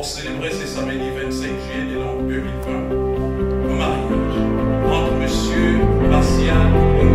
pour célébrer ce samedi 25 juillet de l'an 2020 un mariage entre Monsieur Martial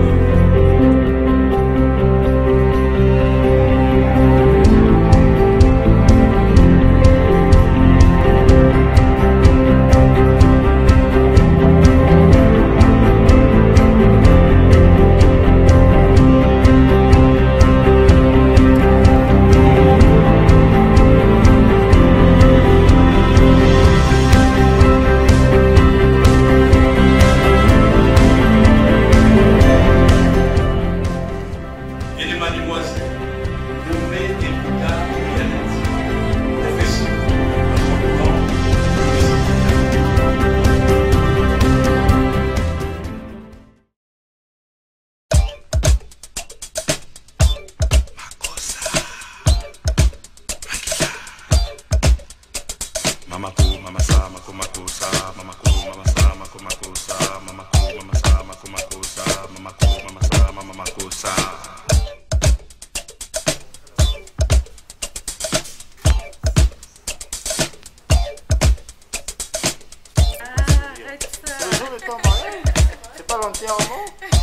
c'est pas l'enterrement.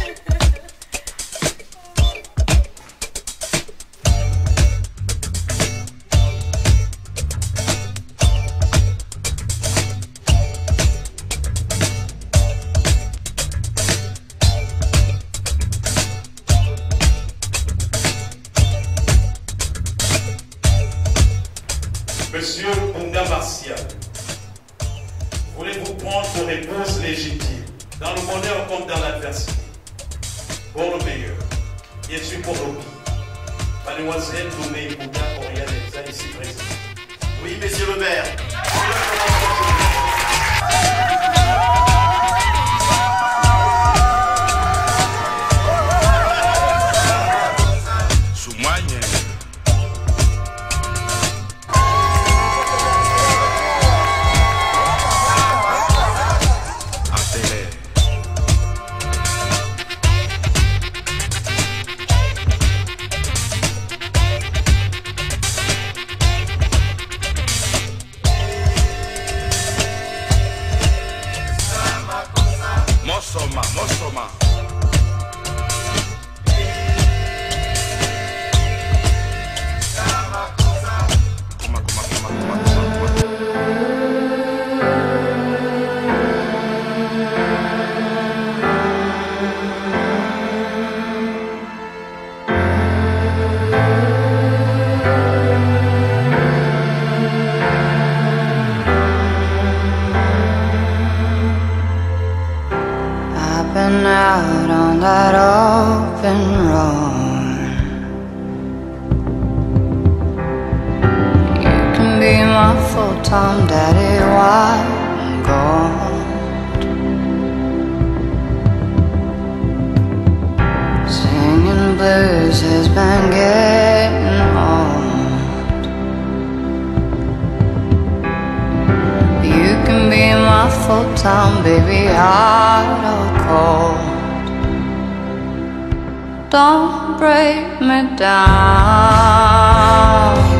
Monsieur Bunga Martial, voulez-vous prendre vos réponses légitimes dans le bonheur comme dans l'adversité, pour le meilleur, bien sûr pour le pire. Mademoiselle Doumé Bunga Oriane Elsa ici présente. Oui, monsieur le maire. Mosoma. Been out on that open road. You can be my full-time daddy while I'm gone. Singing blues has been getting old. You can be my full-time baby, hot or cold. Don't break me down.